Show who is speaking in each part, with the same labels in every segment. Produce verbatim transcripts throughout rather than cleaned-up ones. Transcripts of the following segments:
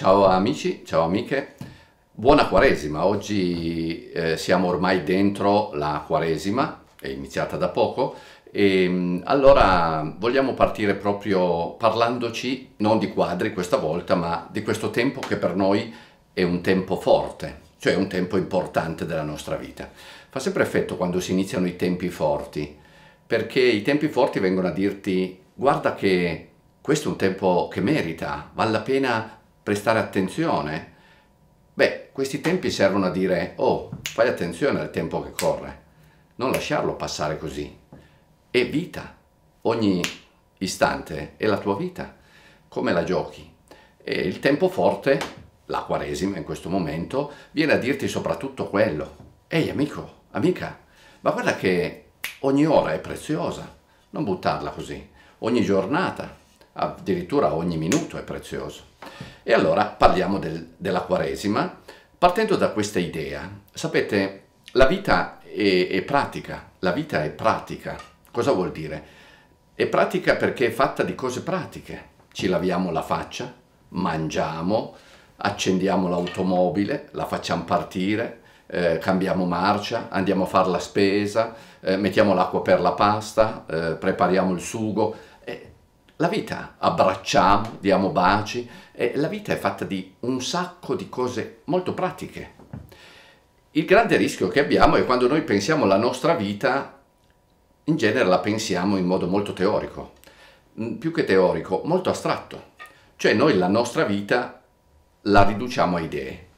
Speaker 1: Ciao amici, ciao amiche, buona Quaresima. Oggi eh, siamo ormai dentro la Quaresima, è iniziata da poco e mh, allora vogliamo partire proprio parlandoci non di quadri questa volta, ma di questo tempo che per noi è un tempo forte, cioè un tempo importante della nostra vita. Fa sempre effetto quando si iniziano i tempi forti, perché i tempi forti vengono a dirti: guarda che questo è un tempo che merita, vale la pena prestare attenzione. Beh, questi tempi servono a dire: oh, fai attenzione al tempo che corre, non lasciarlo passare così. È vita, ogni istante è la tua vita, come la giochi. E il tempo forte, la Quaresima in questo momento, viene a dirti soprattutto quello: ehi amico, amica, ma guarda che ogni ora è preziosa, non buttarla così, ogni giornata, addirittura ogni minuto è prezioso. E allora parliamo del, della Quaresima, partendo da questa idea. Sapete, la vita è, è pratica, la vita è pratica. Cosa vuol dire? È pratica perché è fatta di cose pratiche. Ci laviamo la faccia, mangiamo, accendiamo l'automobile, la facciamo partire, eh, cambiamo marcia, andiamo a fare la spesa, eh, mettiamo l'acqua per la pasta, eh, prepariamo il sugo. Eh, la vita, abbracciamo, diamo baci. E la vita è fatta di un sacco di cose molto pratiche. Il grande rischio che abbiamo è quando noi pensiamo alla nostra vita, in genere la pensiamo in modo molto teorico, più che teorico, molto astratto. Cioè noi la nostra vita la riduciamo a idee.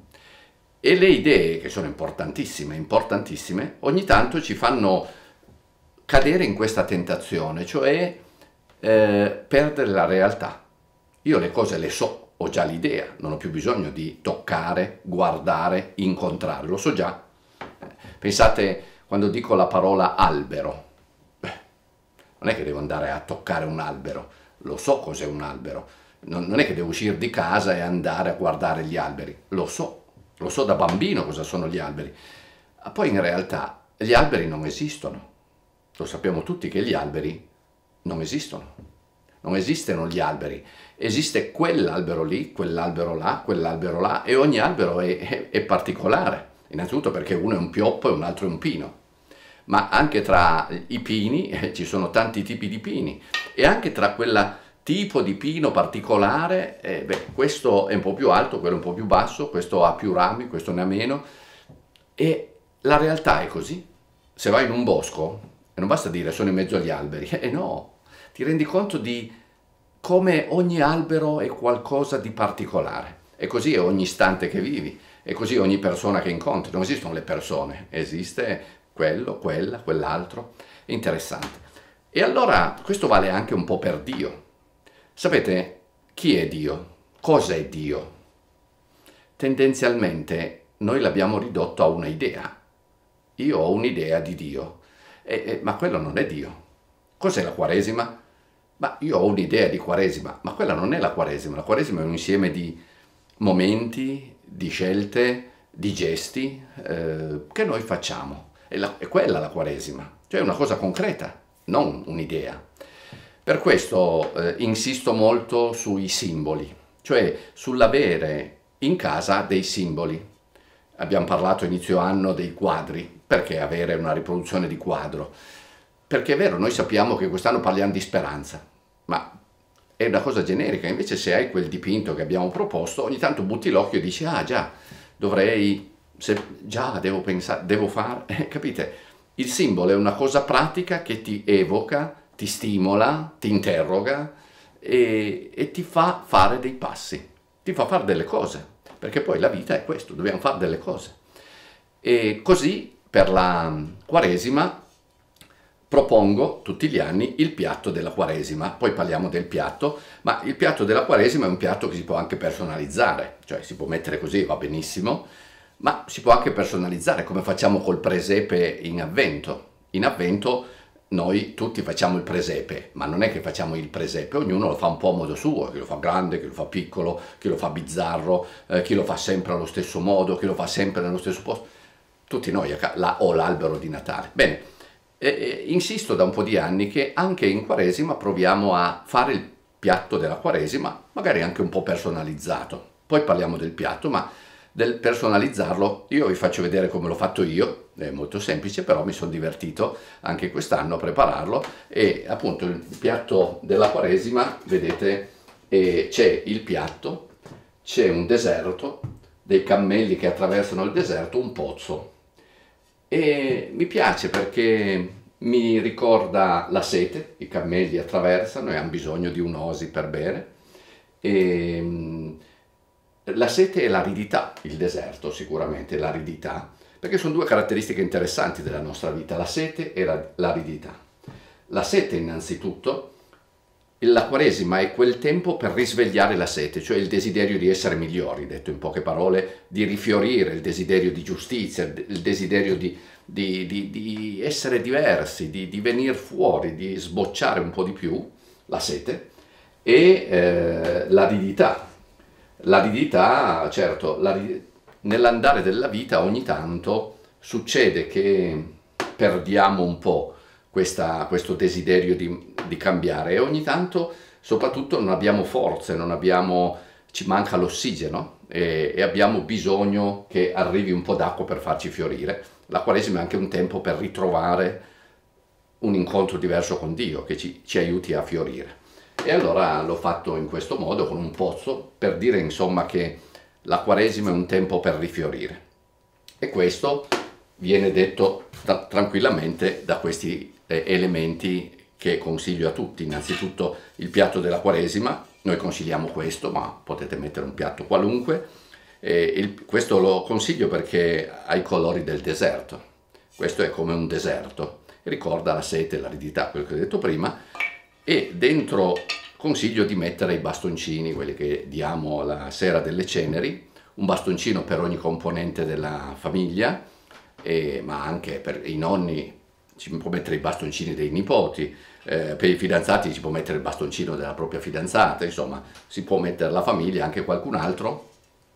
Speaker 1: E le idee, che sono importantissime, importantissime, ogni tanto ci fanno cadere in questa tentazione, cioè eh, perdere la realtà. Io le cose le so, ho già l'idea, non ho più bisogno di toccare, guardare, incontrare, lo so già. Pensate, quando dico la parola albero, beh, non è che devo andare a toccare un albero, lo so cos'è un albero, non, non è che devo uscire di casa e andare a guardare gli alberi, lo so, lo so da bambino cosa sono gli alberi. Poi in realtà gli alberi non esistono, lo sappiamo tutti che gli alberi non esistono. Non esistono gli alberi, esiste quell'albero lì, quell'albero là, quell'albero là, e ogni albero è, è, è particolare, innanzitutto perché uno è un pioppo e un altro è un pino, ma anche tra i pini eh, ci sono tanti tipi di pini, e anche tra quel tipo di pino particolare, eh, beh, questo è un po' più alto, quello è un po' più basso, questo ha più rami, questo ne ha meno, e la realtà è così. Se vai in un bosco, e non basta dire sono in mezzo agli alberi, e eh, no, ti rendi conto di come ogni albero è qualcosa di particolare. E così è ogni istante che vivi, e così ogni persona che incontri. Non esistono le persone, esiste quello, quella, quell'altro. È interessante. E allora questo vale anche un po' per Dio. Sapete chi è Dio? Cosa è Dio? Tendenzialmente noi l'abbiamo ridotto a una idea. Io ho un'idea di Dio, e, e, ma quello non è Dio. Cos'è la Quaresima? Ma io ho un'idea di Quaresima, ma quella non è la Quaresima. La Quaresima è un insieme di momenti, di scelte, di gesti eh, che noi facciamo. È, la, è quella la Quaresima, cioè una cosa concreta, non un'idea. Per questo eh, insisto molto sui simboli, cioè sull'avere in casa dei simboli. Abbiamo parlato inizio anno dei quadri. Perché avere una riproduzione di quadro? Perché è vero, noi sappiamo che quest'anno parliamo di speranza, ma è una cosa generica. Invece se hai quel dipinto che abbiamo proposto, ogni tanto butti l'occhio e dici: ah già, dovrei, se, già devo pensare, devo fare, eh, capite? Il simbolo è una cosa pratica che ti evoca, ti stimola, ti interroga e, e ti fa fare dei passi, ti fa fare delle cose, perché poi la vita è questo, dobbiamo fare delle cose. E così per la Quaresima propongo tutti gli anni il piatto della Quaresima. Poi parliamo del piatto, ma il piatto della Quaresima è un piatto che si può anche personalizzare, cioè si può mettere così, va benissimo, ma si può anche personalizzare, come facciamo col presepe in Avvento. In Avvento noi tutti facciamo il presepe, ma non è che facciamo il presepe, ognuno lo fa un po' a modo suo, chi lo fa grande, chi lo fa piccolo, chi lo fa bizzarro, eh, chi lo fa sempre allo stesso modo, chi lo fa sempre nello stesso posto. Tutti noi la, o l'albero di Natale. Bene. E, e, insisto da un po' di anni che anche in Quaresima proviamo a fare il piatto della Quaresima, magari anche un po' personalizzato. Poi parliamo del piatto, ma del personalizzarlo io vi faccio vedere come l'ho fatto io, è molto semplice, però mi sono divertito anche quest'anno a prepararlo. E appunto il piatto della Quaresima, vedete, eh, c'è il piatto, c'è un deserto, dei cammelli che attraversano il deserto, un pozzo. E mi piace perché mi ricorda la sete, i cammelli attraversano e hanno bisogno di un'osi per bere. E, mm, la sete e l'aridità, il deserto sicuramente, l'aridità, perché sono due caratteristiche interessanti della nostra vita, la sete e la- l'aridità. La sete innanzitutto, la Quaresima è quel tempo per risvegliare la sete, cioè il desiderio di essere migliori, detto in poche parole, di rifiorire, il desiderio di giustizia, il desiderio di, di- di- di essere diversi, di, di venire fuori, di sbocciare un po' di più, la sete, e eh, l'aridità. L'aridità, certo, l'ari- nell'andare della vita ogni tanto succede che perdiamo un po' questa- questo desiderio di, di cambiare e ogni tanto soprattutto non abbiamo forze, non abbiamo, ci manca l'ossigeno e, e abbiamo bisogno che arrivi un po' d'acqua per farci fiorire. La Quaresima è anche un tempo per ritrovare un incontro diverso con Dio che ci, ci aiuti a fiorire. E allora l'ho fatto in questo modo, con un pozzo, per dire insomma che la Quaresima è un tempo per rifiorire. E questo viene detto tra- tranquillamente da questi eh, elementi che consiglio a tutti. Innanzitutto il piatto della Quaresima, noi consigliamo questo, ma potete mettere un piatto qualunque. E il- questo lo consiglio perché ha i colori del deserto. Questo è come un deserto, ricorda la sete e l'aridità, quello che ho detto prima. E dentro consiglio di mettere i bastoncini, quelli che diamo la sera delle ceneri, un bastoncino per ogni componente della famiglia, e- ma anche per i nonni si può mettere i bastoncini dei nipoti, eh, per i fidanzati si può mettere il bastoncino della propria fidanzata, insomma si può mettere la famiglia, anche qualcun altro,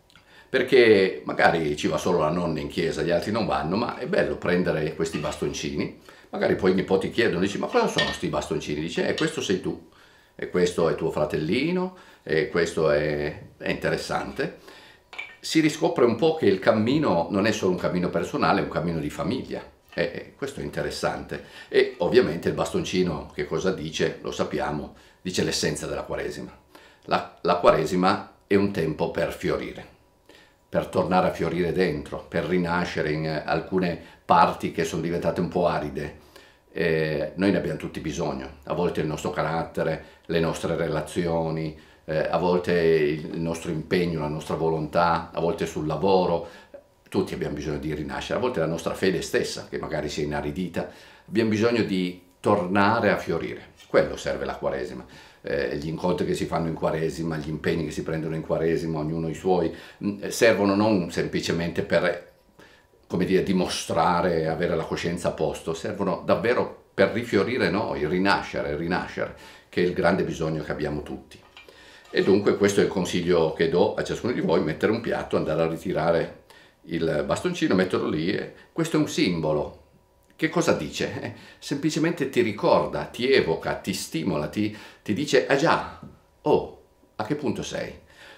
Speaker 1: perché magari ci va solo la nonna in chiesa, gli altri non vanno, ma è bello prendere questi bastoncini. Magari poi i nipoti chiedono, dici, ma cosa sono questi bastoncini? Dice, eh, questo sei tu, e questo è tuo fratellino, e questo è, è interessante. Si riscopre un po' che il cammino non è solo un cammino personale, è un cammino di famiglia. E e questo è interessante. E ovviamente il bastoncino che cosa dice? Lo sappiamo, dice l'essenza della Quaresima. La, la Quaresima è un tempo per fiorire, per tornare a fiorire dentro, per rinascere in eh, alcune parti che sono diventate un po' aride. Eh, noi ne abbiamo tutti bisogno, a volte il nostro carattere, le nostre relazioni, eh, a volte il nostro impegno, la nostra volontà, a volte sul lavoro, tutti abbiamo bisogno di rinascere, a volte la nostra fede stessa, che magari si è inaridita, abbiamo bisogno di tornare a fiorire. Quello serve la Quaresima. Eh, gli incontri che si fanno in Quaresima, gli impegni che si prendono in Quaresima, ognuno i suoi, mh, servono non semplicemente per, come dire, dimostrare, avere la coscienza a posto, servono davvero per rifiorire noi, rinascere, rinascere, che è il grande bisogno che abbiamo tutti. E dunque questo è il consiglio che do a ciascuno di voi: mettere un piatto, andare a ritirare il bastoncino, metterlo lì. E questo è un simbolo. Che cosa dice? Eh, semplicemente ti ricorda, ti evoca, ti stimola, ti, ti dice, ah già, oh, a che punto sei?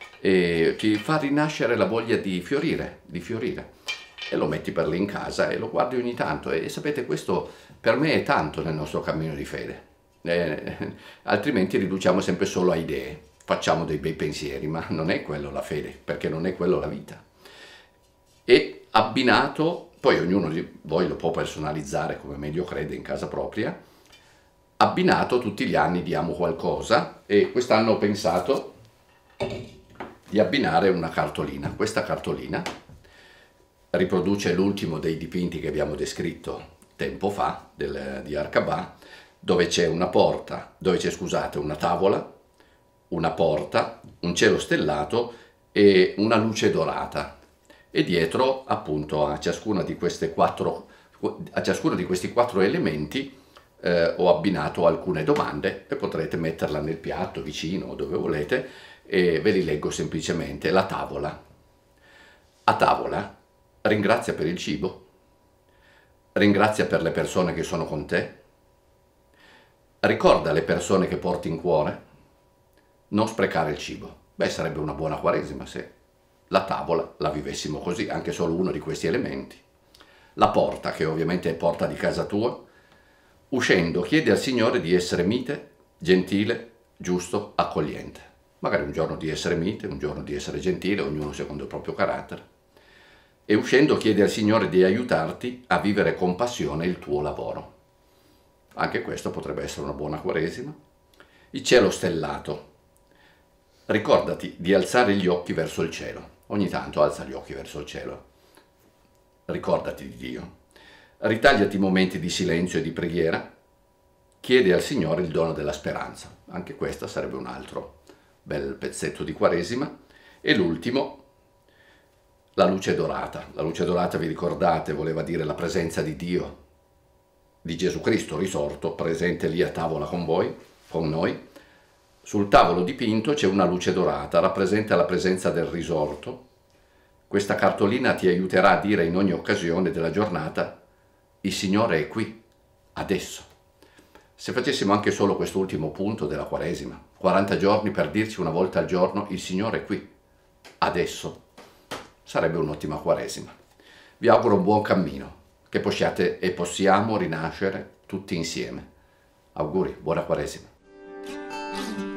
Speaker 1: E ti fa rinascere la voglia di fiorire, di fiorire. E lo metti per lì in casa e lo guardi ogni tanto. E sapete, questo per me è tanto nel nostro cammino di fede. Eh, altrimenti riduciamo sempre solo a idee, facciamo dei bei pensieri, ma non è quello la fede, perché non è quello la vita. E abbinato, poi ognuno di voi lo può personalizzare come meglio crede in casa propria, abbinato tutti gli anni diamo qualcosa, e quest'anno ho pensato di abbinare una cartolina. Questa cartolina riproduce l'ultimo dei dipinti che abbiamo descritto tempo fa del, di Arcabà, dove c'è una porta, dove c'è, scusate, una tavola, una porta, un cielo stellato e una luce dorata. E dietro, appunto, a ciascuna di queste quattro, a ciascuno di questi quattro elementi eh, ho abbinato alcune domande, e potrete metterla nel piatto vicino o dove volete, e ve li leggo semplicemente. La tavola. A tavola ringrazia per il cibo, ringrazia per le persone che sono con te, ricorda le persone che porti in cuore, non sprecare il cibo. Beh, sarebbe una buona Quaresima se la tavola la vivessimo così, anche solo uno di questi elementi. La porta, che ovviamente è porta di casa tua, uscendo chiedi al Signore di essere mite, gentile, giusto, accogliente. Magari un giorno di essere mite, un giorno di essere gentile, ognuno secondo il proprio carattere. E uscendo chiedi al Signore di aiutarti a vivere con passione il tuo lavoro. Anche questo potrebbe essere una buona Quaresima. Il cielo stellato. Ricordati di alzare gli occhi verso il cielo. Ogni tanto alza gli occhi verso il cielo. Ricordati di Dio. Ritagliati momenti di silenzio e di preghiera. Chiedi al Signore il dono della speranza. Anche questa sarebbe un altro bel pezzetto di Quaresima. E l'ultimo, la luce dorata. La luce dorata, vi ricordate, voleva dire la presenza di Dio, di Gesù Cristo risorto, presente lì a tavola con voi, con noi. Sul tavolo dipinto c'è una luce dorata, rappresenta la presenza del risorto. Questa cartolina ti aiuterà a dire in ogni occasione della giornata: il Signore è qui, adesso. Se facessimo anche solo quest'ultimo punto della Quaresima, quaranta giorni per dirci una volta al giorno: il Signore è qui, adesso, sarebbe un'ottima Quaresima. Vi auguro un buon cammino, che possiate e possiamo rinascere tutti insieme. Auguri, buona Quaresima.